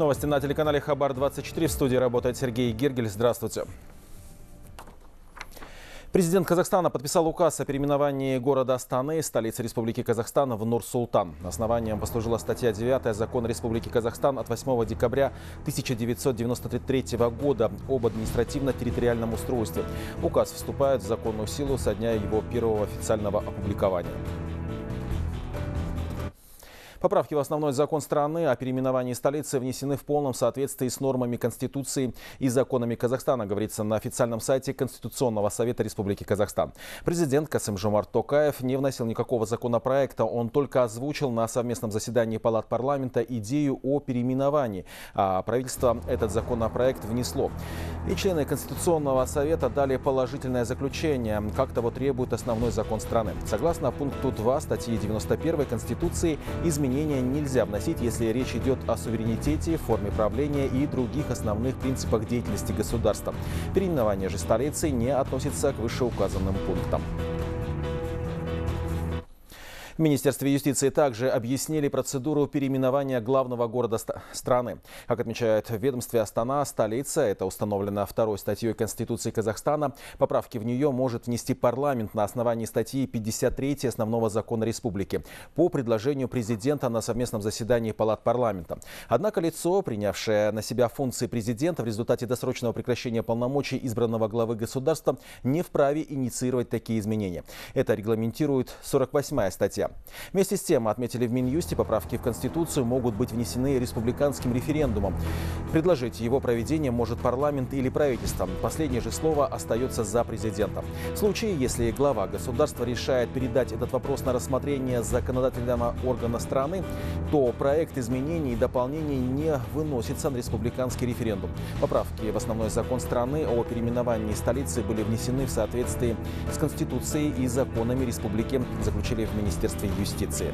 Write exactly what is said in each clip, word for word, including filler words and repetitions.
Новости на телеканале Хабар двадцать четыре. В студии работает Сергей Гиргель. Здравствуйте. Президент Казахстана подписал указ о переименовании города Астаны, столицы Республики Казахстан, в Нур-Султан. Основанием послужила статья девятая Закона Республики Казахстан от восьмого декабря тысяча девятьсот девяносто третьего года об административно-территориальном устройстве. Указ вступает в законную силу со дня его первого официального опубликования. Поправки в основной закон страны о переименовании столицы внесены в полном соответствии с нормами Конституции и законами Казахстана, говорится на официальном сайте Конституционного совета Республики Казахстан. Президент Касым-Жомарт Токаев не вносил никакого законопроекта, он только озвучил на совместном заседании палат парламента идею о переименовании, а правительство этот законопроект внесло. И члены Конституционного совета дали положительное заключение, как того требует основной закон страны. Согласно пункту два статьи девяносто первой Конституции, изменения нельзя вносить, если речь идет о суверенитете, форме правления и других основных принципах деятельности государства. Переименование же столицы не относится к вышеуказанным пунктам. В Министерстве юстиции также объяснили процедуру переименования главного города страны. Как отмечают в ведомстве, Астана – столица. Это установлено второй статьей Конституции Казахстана. Поправки в нее может внести парламент на основании статьи пятьдесят третьей Основного закона республики по предложению президента на совместном заседании палат парламента. Однако лицо, принявшее на себя функции президента в результате досрочного прекращения полномочий избранного главы государства, не вправе инициировать такие изменения. Это регламентирует сорок восьмая статья. Вместе с тем, отметили в Минюсте, поправки в Конституцию могут быть внесены республиканским референдумом. Предложить его проведение может парламент или правительство. Последнее же слово остается за президентом. В случае, если глава государства решает передать этот вопрос на рассмотрение законодательного органа страны, то проект изменений и дополнений не выносится на республиканский референдум. Поправки в основной закон страны о переименовании столицы были внесены в соответствии с Конституцией и законами республики, заключили в Министерстве юстиции.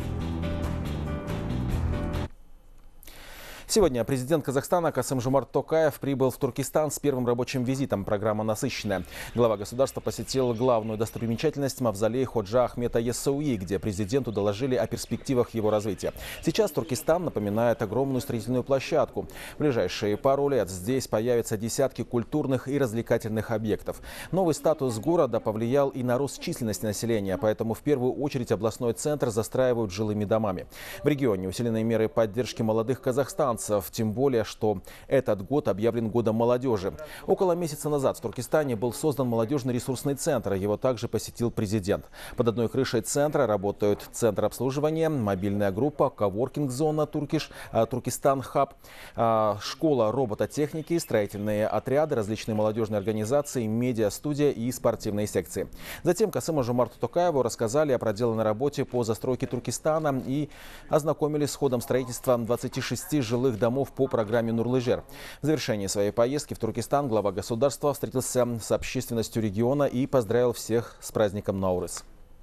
Сегодня президент Казахстана Касым-Жомарт Токаев прибыл в Туркестан с первым рабочим визитом. Программа насыщенная. Глава государства посетил главную достопримечательность мавзолей Ходжа Ахмета Яссауи, где президенту доложили о перспективах его развития. Сейчас Туркестан напоминает огромную строительную площадку. В ближайшие пару лет здесь появятся десятки культурных и развлекательных объектов. Новый статус города повлиял и на рост численности населения, поэтому в первую очередь областной центр застраивают жилыми домами. В регионе усилены меры поддержки молодых казахстанцев. Тем более, что этот год объявлен годом молодежи. Около месяца назад в Туркестане был создан молодежный ресурсный центр. Его также посетил президент. Под одной крышей центра работают центр обслуживания, мобильная группа, коворкинг-зона Туркиш, Туркестан Хаб, школа робототехники, строительные отряды, различные молодежные организации, медиа-студия и спортивные секции. Затем Касыму-Жомарту Токаеву рассказали о проделанной работе по застройке Туркестана и ознакомили с ходом строительства двадцати шести жилых домов по программе Нурлыжер. В завершении своей поездки в Туркестан глава государства встретился с общественностью региона и поздравил всех с праздником Наурыз.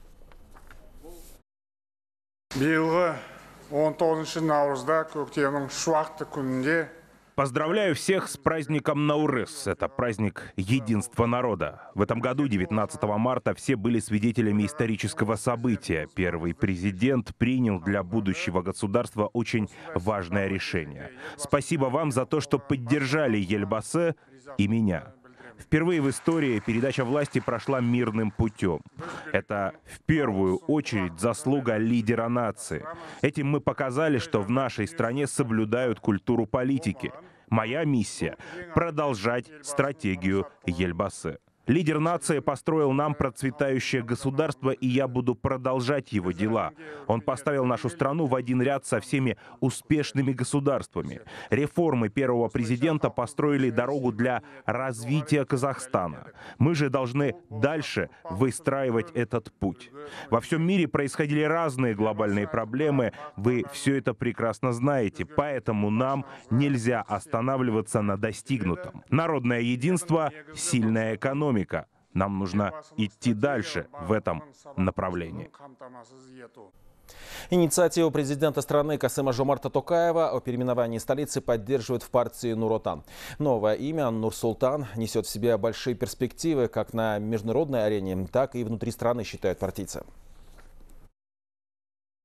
Поздравляю всех с праздником Наурыз. Это праздник единства народа. В этом году, девятнадцатого марта, все были свидетелями исторического события. Первый президент принял для будущего государства очень важное решение. Спасибо вам за то, что поддержали Ельбасы и меня. Впервые в истории передача власти прошла мирным путем. Это в первую очередь заслуга лидера нации. Этим мы показали, что в нашей стране соблюдают культуру политики. Моя миссия — продолжать стратегию Ельбасы. Лидер нации построил нам процветающее государство, и я буду продолжать его дела. Он поставил нашу страну в один ряд со всеми успешными государствами. Реформы первого президента построили дорогу для развития Казахстана. Мы же должны дальше выстраивать этот путь. Во всем мире происходили разные глобальные проблемы. Вы все это прекрасно знаете, поэтому нам нельзя останавливаться на достигнутом. Народное единство, сильная экономика. Нам нужно идти дальше в этом направлении. Инициативу президента страны Касыма-Жомарта Токаева о переименовании столицы поддерживают в партии Нур-Отан. Новое имя Нур-Султан несет в себе большие перспективы как на международной арене, так и внутри страны, считают партийцы.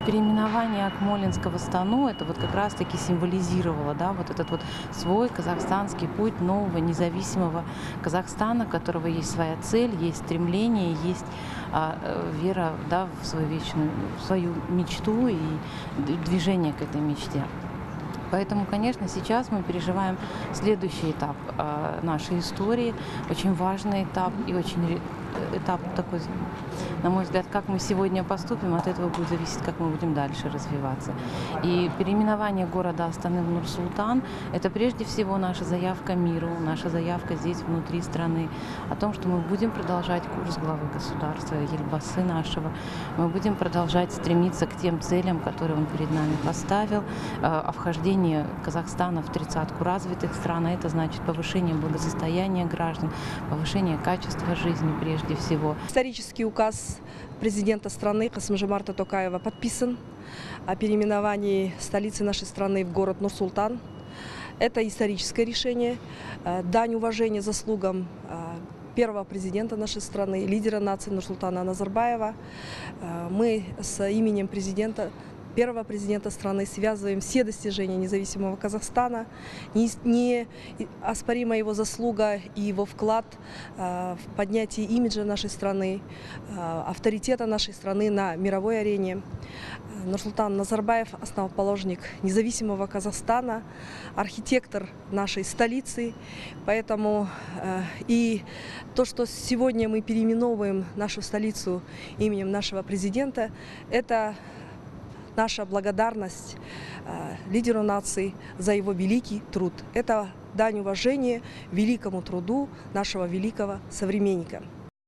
переименование Акмолинска в Астану, это вот как раз-таки символизировало, да, вот этот вот свой казахстанский путь нового независимого Казахстана, у которого есть своя цель, есть стремление, есть а, вера, да, в свою вечную, в свою мечту и движение к этой мечте. Поэтому, конечно, сейчас мы переживаем следующий этап э, нашей истории, очень важный этап и очень этап такой, на мой взгляд, как мы сегодня поступим, от этого будет зависеть, как мы будем дальше развиваться. И переименование города Астаны в Нур-Султан – это прежде всего наша заявка миру, наша заявка здесь, внутри страны, о том, что мы будем продолжать курс главы государства, Елбасы нашего, мы будем продолжать стремиться к тем целям, которые он перед нами поставил, о вхождении Казахстана в тридцатку развитых стран, а это значит повышение благосостояния граждан, повышение качества жизни прежде всего. Исторический указ президента страны Касым-Жомарта Токаева подписан о переименовании столицы нашей страны в город Нур-Султан. Это историческое решение, дань уважения заслугам первого президента нашей страны, лидера нации Нурсултана Назарбаева. Мы с именем президента первого президента страны связываем все достижения независимого Казахстана, неоспорима его заслуга и его вклад в поднятие имиджа нашей страны, авторитета нашей страны на мировой арене. Нурсултан Назарбаев – основоположник независимого Казахстана, архитектор нашей столицы. Поэтому и то, что сегодня мы переименовываем нашу столицу именем нашего президента, это наша благодарность э, лидеру нации за его великий труд. Это дань уважения великому труду нашего великого современника.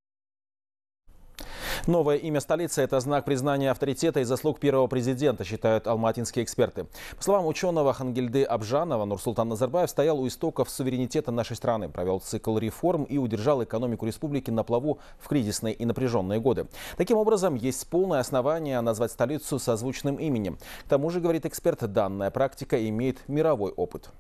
Новое имя столицы – это знак признания авторитета и заслуг первого президента, считают алматинские эксперты. По словам ученого Хангильды Абжанова, Нурсултан Назарбаев стоял у истоков суверенитета нашей страны, провел цикл реформ и удержал экономику республики на плаву в кризисные и напряженные годы. Таким образом, есть полное основание назвать столицу созвучным именем. К тому же, говорит эксперт, данная практика имеет мировой опыт.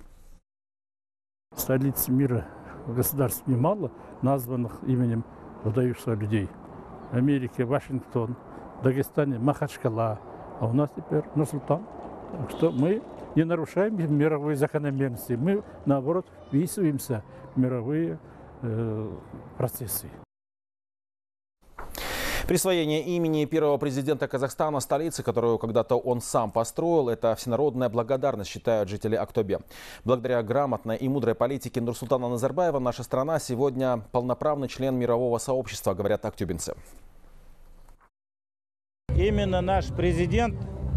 Столиц мира государств немало, названных именем выдающихся людей. В Америке Вашингтон, в Дагестане Махачкала, а у нас теперь Нур-Султан. Так что мы не нарушаем мировые закономерности, мы, наоборот, вписываемся в мировые э, процессы. Присвоение имени первого президента Казахстана столицы, которую когда-то он сам построил, это всенародная благодарность, считают жители Актобе. Благодаря грамотной и мудрой политике Нурсултана Назарбаева наша страна сегодня полноправный член мирового сообщества, говорят актюбинцы. Именно наш президент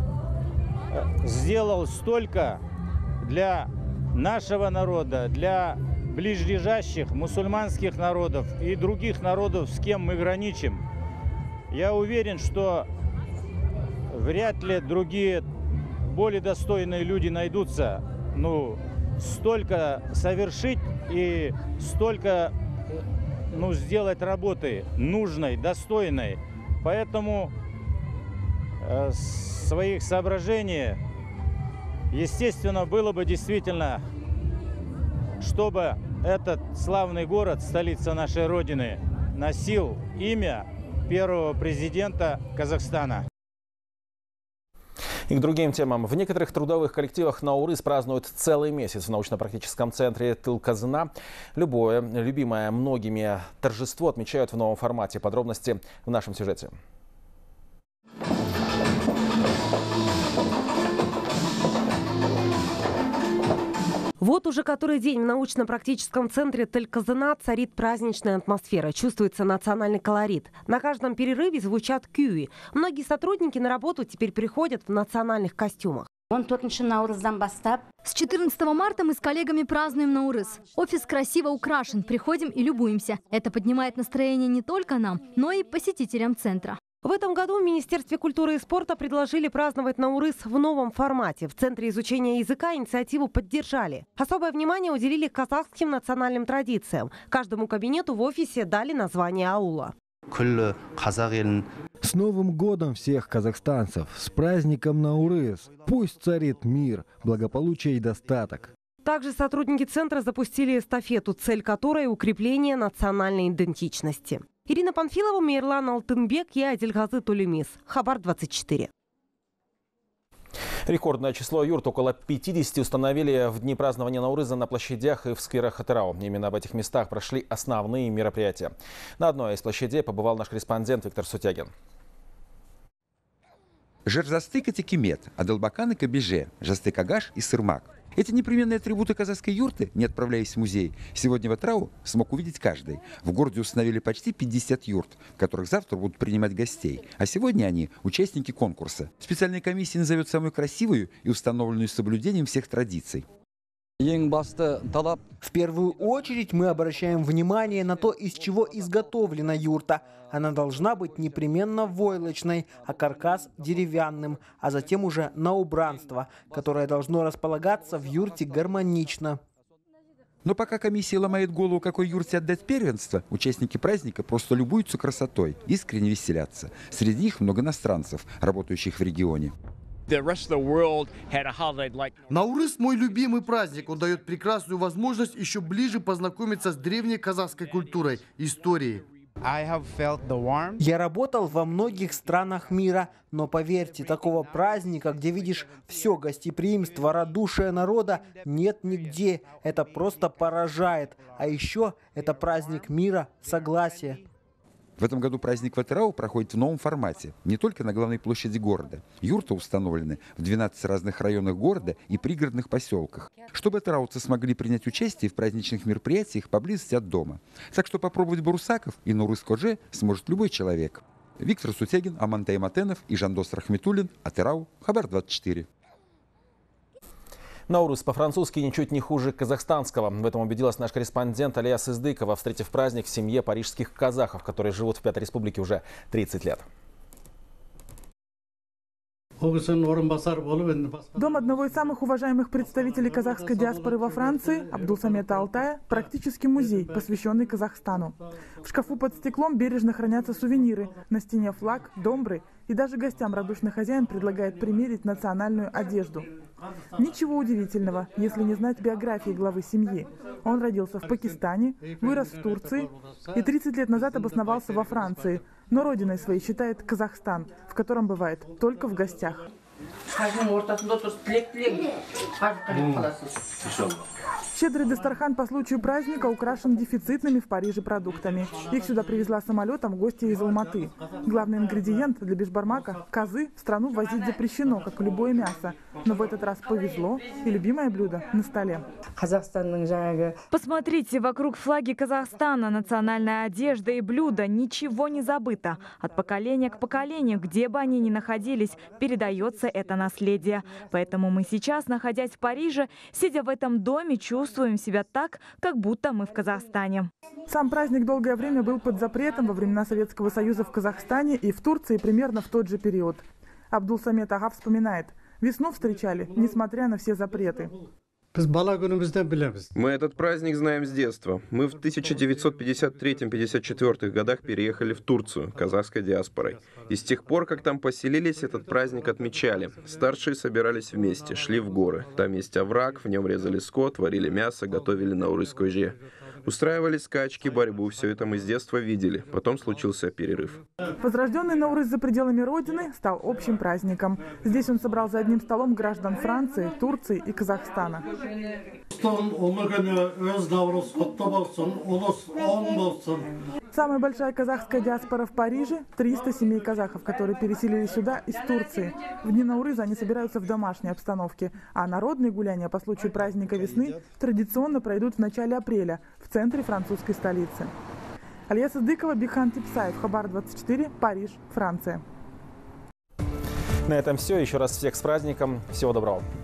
сделал столько для нашего народа, для ближлежащих мусульманских народов и других народов, с кем мы граничим. Я уверен, что вряд ли другие более достойные люди найдутся. Ну, столько совершить и столько, ну, сделать работы нужной, достойной. Поэтому э, своих соображений, естественно, было бы действительно, чтобы этот славный город, столица нашей Родины, носил имя первого президента Казахстана. И к другим темам. В некоторых трудовых коллективах Наурыз празднуют целый месяц в научно-практическом центре Тыл-Казына. Любое, любимое многими торжество отмечают в новом формате. Подробности в нашем сюжете. Вот уже который день в научно-практическом центре Тыл-Казына царит праздничная атмосфера. Чувствуется национальный колорит. На каждом перерыве звучат кюи. Многие сотрудники на работу теперь приходят в национальных костюмах. С четырнадцатого марта мы с коллегами празднуем Наурыз. Офис красиво украшен. Приходим и любуемся. Это поднимает настроение не только нам, но и посетителям центра. В этом году в Министерстве культуры и спорта предложили праздновать Наурыз в новом формате. В Центре изучения языка инициативу поддержали. Особое внимание уделили казахским национальным традициям. Каждому кабинету в офисе дали название аула. С Новым годом всех казахстанцев! С праздником Наурыз! Пусть царит мир, благополучие и достаток! Также сотрудники центра запустили эстафету, цель которой – укрепление национальной идентичности. Ирина Панфилова, Мейрлан Алтынбек и Адильгазы Тулемис. Хабар двадцать четыре. Рекордное число юрт, около пятидесяти, установили в дни празднования Наурыза на площадях и в скверах Атырау. Именно в этих местах прошли основные мероприятия. На одной из площадей побывал наш корреспондент Виктор Сутягин. Жерзастык и текимет, адалбакан и кабеже, жастык агаш и сырмак. Эти непременные атрибуты казахской юрты, не отправляясь в музей, сегодня в Атырау смог увидеть каждый. В городе установили почти пятьдесят юрт, в которых завтра будут принимать гостей. А сегодня они – участники конкурса. Специальная комиссия назовет самую красивую и установленную с соблюдением всех традиций. В первую очередь мы обращаем внимание на то, из чего изготовлена юрта. Она должна быть непременно войлочной, а каркас деревянным, а затем уже на убранство, которое должно располагаться в юрте гармонично. Но пока комиссия ломает голову, какой юрте отдать первенство, участники праздника просто любуются красотой, искренне веселятся. Среди них много иностранцев, работающих в регионе. Наурыз – мой любимый праздник. Он дает прекрасную возможность еще ближе познакомиться с древней казахской культурой, историей. Я работал во многих странах мира, но поверьте, такого праздника, где видишь все гостеприимство, радушие народа, нет нигде. Это просто поражает. А еще это праздник мира, согласия. В этом году праздник в Атырау проходит в новом формате. Не только на главной площади города. Юрты установлены в двенадцати разных районах города и пригородных поселках, чтобы атырауцы смогли принять участие в праздничных мероприятиях поблизости от дома. Так что попробовать бурусаков и Наурыз-кодже сможет любой человек. Виктор Сутягин, Амантай Матенов и Жандос Рахметуллин. Атырау, Хабар двадцать четыре. Наурыз по-французски ничуть не хуже казахстанского. В этом убедилась наш корреспондент Алия Сыздыкова, встретив праздник в семье парижских казахов, которые живут в Пятой Республике уже тридцать лет. Дом одного из самых уважаемых представителей казахской диаспоры во Франции, Абдулсамета Алтая, практически музей, посвященный Казахстану. В шкафу под стеклом бережно хранятся сувениры, на стене флаг, домбры, и даже гостям радушный хозяин предлагает примерить национальную одежду. Ничего удивительного, если не знать биографии главы семьи. Он родился в Пакистане, вырос в Турции и тридцать лет назад обосновался во Франции, но родиной своей считает Казахстан, в котором бывает только в гостях. Щедрый дастархан по случаю праздника украшен дефицитными в Париже продуктами. Их сюда привезла самолетом гостья из Алматы. Главный ингредиент для бешбармака – козы – в страну возить запрещено, как и любое мясо. Но в этот раз повезло, и любимое блюдо на столе. Посмотрите, вокруг флаги Казахстана, национальная одежда и блюда. Ничего не забыто. От поколения к поколению, где бы они ни находились, передается это наследие. Поэтому мы сейчас, находясь в Париже, сидя в этом доме, чувствуем себя так, как будто мы в Казахстане. Сам праздник долгое время был под запретом во времена Советского Союза в Казахстане и в Турции примерно в тот же период. Абдулсамет Ага вспоминает, весну встречали, несмотря на все запреты. Мы этот праздник знаем с детства. Мы в тысяча девятьсот пятьдесят третьем — пятьдесят четвёртом годах переехали в Турцию, казахской диаспорой. И с тех пор, как там поселились, этот праздник отмечали. Старшие собирались вместе, шли в горы. Там есть овраг, в нем резали скот, варили мясо, готовили наурыз-кодже. Устраивали скачки, борьбу, все это мы с детства видели. Потом случился перерыв. Возрожденный Наурыз за пределами родины стал общим праздником. Здесь он собрал за одним столом граждан Франции, Турции и Казахстана. Самая большая казахская диаспора в Париже – триста семей казахов, которые переселились сюда из Турции. В дни Наурыза они собираются в домашней обстановке, а народные гуляния по случаю праздника весны традиционно пройдут в начале апреля в центре французской столицы. Алия Сыздыкова, Бихан Типсаев, Хабар двадцать четыре, Париж, Франция. На этом все. Еще раз всех с праздником. Всего доброго.